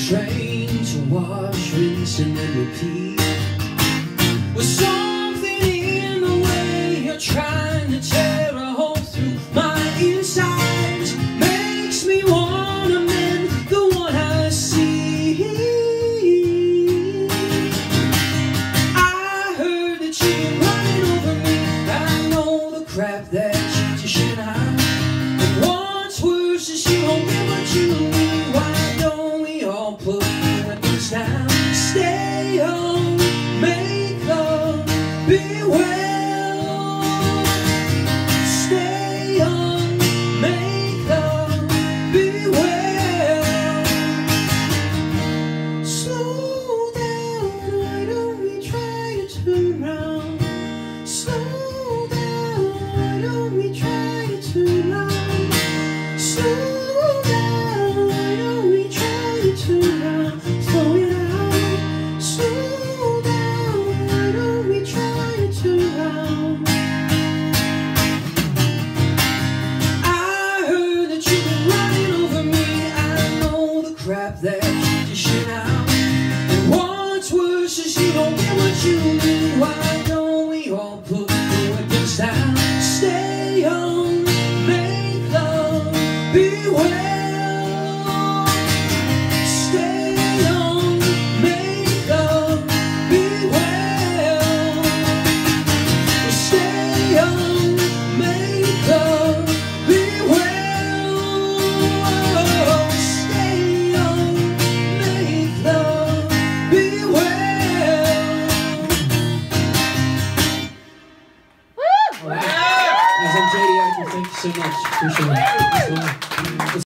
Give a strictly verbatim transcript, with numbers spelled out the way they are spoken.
trained to wash, rinse, and then repeat. With something in the way you're trying to tear a hole through my insides, makes me wanna mend the one I see. I heard that you've been running over me. I know the crap that you just shouldn't hide. And what's worse is you don't get what you need. Why don't we all put the weapons down? Stay home, make love, be well. Stay young, make love, be well. Slow down, why don't we try to turn round? Slow down, why don't we try to turn round? Slow down, why don't we try to turn round? Slow it down, slow down, why don't we try to turn round? I heard that you've been running over me. I know the crap that you just shit out. And what's worse is you don't get what you need. Why don't we all put the weapons down? Stay young, make love, be well. Stay young, make love, be well. Stay young, make love, be well. Stay young, make love, be well. Woo! As I'm J D Actor, thank you so much. Appreciate it.